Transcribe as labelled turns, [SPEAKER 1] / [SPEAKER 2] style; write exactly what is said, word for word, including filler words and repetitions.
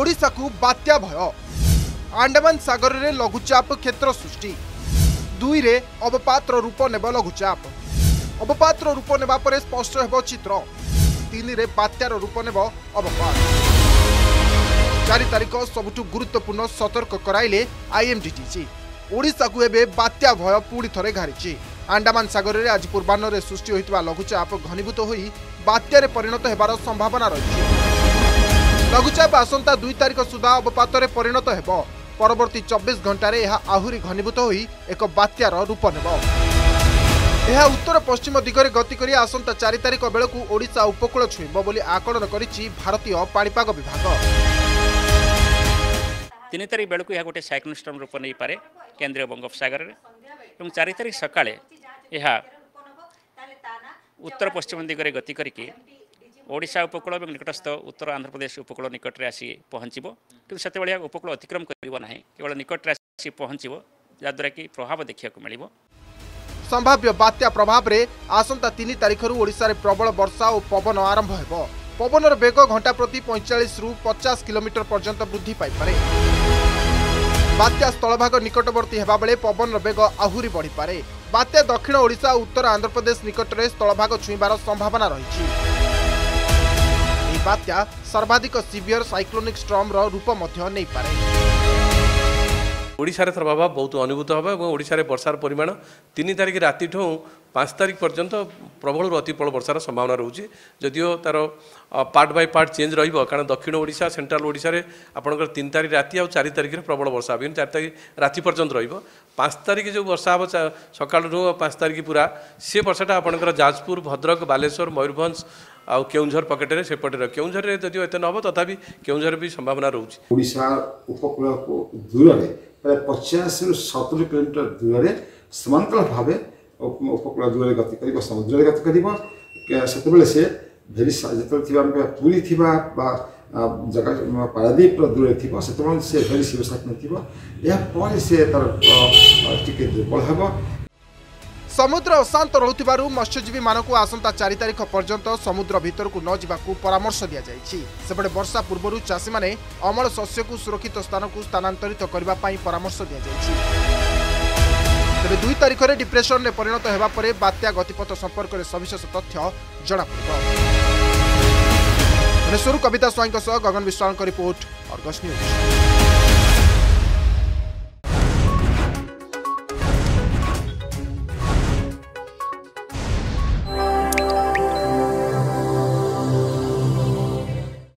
[SPEAKER 1] ओडिशा को बात्या भय अंडमान सागर रे लघुचाप क्षेत्र सृष्टि दुई रे अवपात्र रूप नेब लघुचाप अवपात्र रूप नेबा परे स्पष्ट हेबो चित्र तीन रे बात्यार रूप नेब अवपात चार तारिख सबुठु गुरुत्वपूर्ण सतर्क कराइले आईएमडीटी ओडिशा को एबे बात्या भय पुणी थरे घारिछि अंडमान सागर रे आज पूर्वाह्न रे सृष्टि होइतबा लघुचाप घनीभूत होई बात्यारे परिणत हेबार संभावना रहिछि लघुचाप आसंता दुई तारिख सुधा अवपात रे परिणत हेबो परवर्ती चौबीस घंटा रे यह आहुरी घनीभूत होई एक बात्यार रूप नेब यह उत्तर पश्चिम दिगरे गति करी आसंता चार तारिख बेलकू ओडिशा उपकूल छुईब बोली आकलन करिछि भारतीय पाणीपाग विभाग
[SPEAKER 2] तीन तारिख बेलू यह गोटे साइक्लोन स्टर्म रूप नहीं पारे केंद्रीय बंगोपसागर में चार तारिख सकाळे यह उत्तर पश्चिम दिगरे गति करके ओडिशा उपकूल और निकटस्थ उत्तर आंध्र प्रदेश उपकूल निकट में आसी पहुँचब कि से उपकूल अतिक्रम करना केवल निकट में आसी पहुँचब जहाद्वारा कि प्रभाव देखा मिल
[SPEAKER 1] संभाव्य बात्या प्रभाव रे आसंता तीन तारिख ओडिशा रे प्रबल वर्षा और पवन आरंभ हेबो पवनर बेग घंटा प्रति पैंतालीस रु पचास किलोमीटर पर्यंत वृद्धि पाइपरे बात्या स्थलभाग निकटवर्ती हेबा बेले पवनर बेग आहुरी बढ़ी पारे बात्या दक्षिण ओडिशा और उत्तर आंध्र प्रदेश निकट में स्थलभाग छुईबार संभावना रही बात्या सर्वाधिक सिवियर साइक्लोनिक स्ट्रॉम रो रूप मध्य नहीं पारे
[SPEAKER 3] ओडिशा रे प्रभाव बहुत अनुभूत होगा और ओडिशा रे वर्षार परिमाण तीन तारिख राति ठू पाँच तारिख पर्यंत प्रबल अति प्रबल वर्षार संभावना रोचे जदिओ तार पार्ट बाय पार्ट चेंज रहिबो कारण दक्षिण ओडिशा सेंट्रल ओडिशा रे आपनकर तीन तारिख राति और चार तारिख रे प्रबल वर्षा होबे चार तारिख राति पर्यंत रहिबो पाँच तारिख जो वर्षा हो सकाळ ठू पाँच तारिख पूरा से वर्षाटा आपनकर जाजपुर भद्रक बालेश्वर मयूरभंज आ केउंझर पकेटे सेपटे केउंझर रे जदिओ एते न हो तथापि केउंझर भी संभावना रोचे
[SPEAKER 4] ओडिशा उपकूल को दूर रे प्राय पचास रु सत्तर किलोमीटर दूर समांतर भाव उपकूल दूर गति कर समुद्र गति कर से भेरी जो पुरी थी जगह पारादीप दूर थी से भेरी शिवसाक से तार टिके दुर्बल हम
[SPEAKER 1] समुद्र अशांत रहूथिबारु मत्स्यजीवी मानकु आसंता चार तारिख पर्यंत समुद्र भीतर को न जिबाकू परामर्श दिया जायछि सेपटे वर्षा पूर्वरु चाषी माने अमल शस्य को सुरक्षित स्थान को स्थानांतरित करबा पई परामर्श दिया जायछि तेरे दुई तारिख रे डिप्रेशन ने परिणत हेबा परे बात्या गतिपथ संपर्क रे सविशेष तथ्य जणा पड़िबो भुवनेश्वर कविता स्वाईंक सह Gagan Biswal report Argus news.